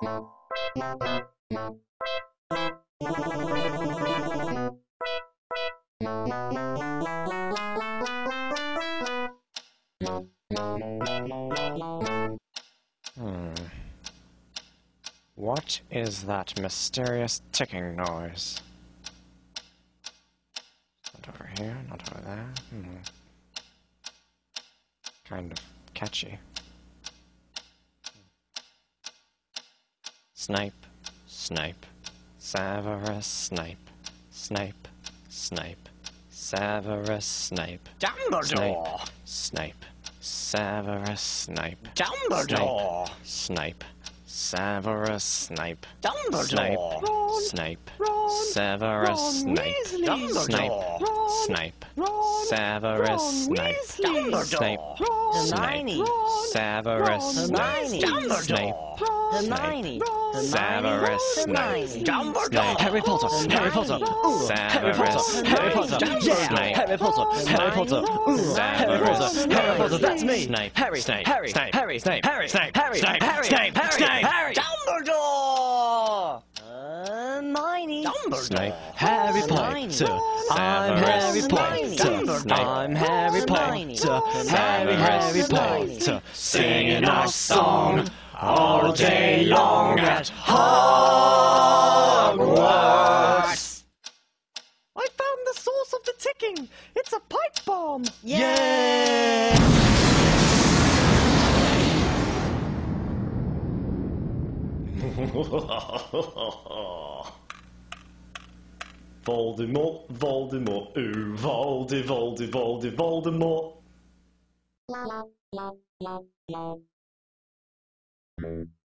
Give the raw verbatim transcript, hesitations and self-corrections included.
Hmm. What is that mysterious ticking noise? Not over here, not over there. Hmm. Kind of catchy. Snipe, Snipe, Severus Snape, Snape, Snape, Severus Snape, Dumbledore! Snape, Severus Snape, Dumbledore! Snape, Severus Snape, Dumbledore! Snape, Snape, Severus Snape, Snape, Snape, Severus Snape, Snape, Hermione! Severus Snape, Hermione! Snape, Hermione! Severus Snape, Dumbledore! Harry Potter, Harry Potter, ooh, Harry Potter, Harry Potter, yeah, Harry Potter, Harry Potter, ooh, Harry Potter, Harry Potter, that's me, Snape, Harry, Snape, Harry, Snape, Harry, Snape, Harry, Snape, Harry, Snape, Harry, Snape, Harry, Snape, Harry, Dumbledore! Hermione! Snape, Harry Potter, I'm Harry Dumbledore. Potter, I'm Harry Potter, Harry, Harry Potter, singing our song all day long at Hogwarts. I found the source of the ticking. It's a pipe bomb. Yeah! Voldemort, Voldemort, ooh, Voldy, Voldy, Voldy, Voldemort.